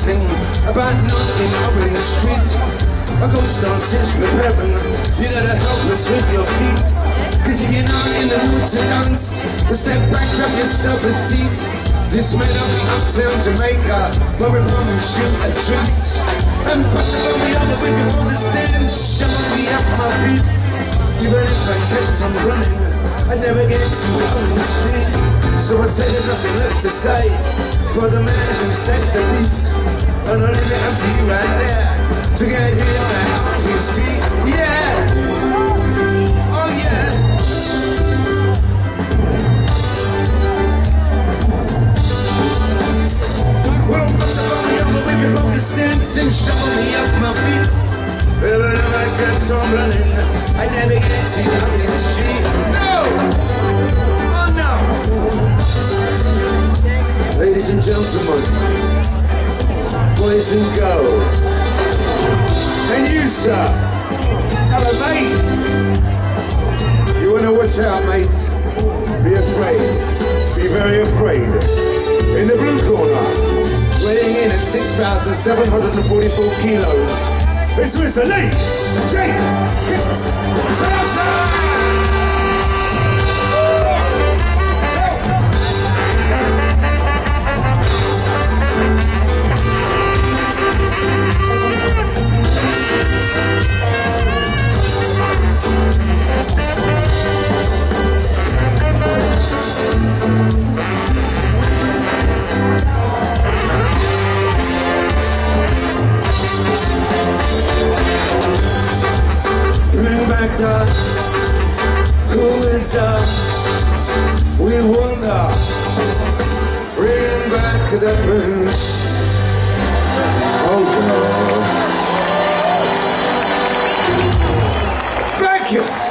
shouting about nothing up in the street. A ghost on stage preparing, you gotta help us with your feet. Cause if you're not in the mood to dance, well, step back, grab yourself a seat. This may not be uptown Jamaica, but we promise you a treat. And pass it on me over with your understand, shovel me up my feet. Even if I kept on running, I'd never get to out in the street. So I say there's nothing left to say for the man who set the beat. And I'll leave it up to you right there to get here on his feet. Yeah! Oh yeah! Well, bust up on me over with your focus stance and shovel me up my feet. Even if I kept on running, I never get to you out in the street. No! Oh no! Ladies and gentlemen, boys and girls, and you, sir, hello, mate. You wanna watch out, mate? Be afraid. Be very afraid. In the blue corner, weighing in at 6,744 kilos, it's Mr. Lee J. Salsa! Cool wisdom, we wonder. Bring back the prince. Oh God. Thank you.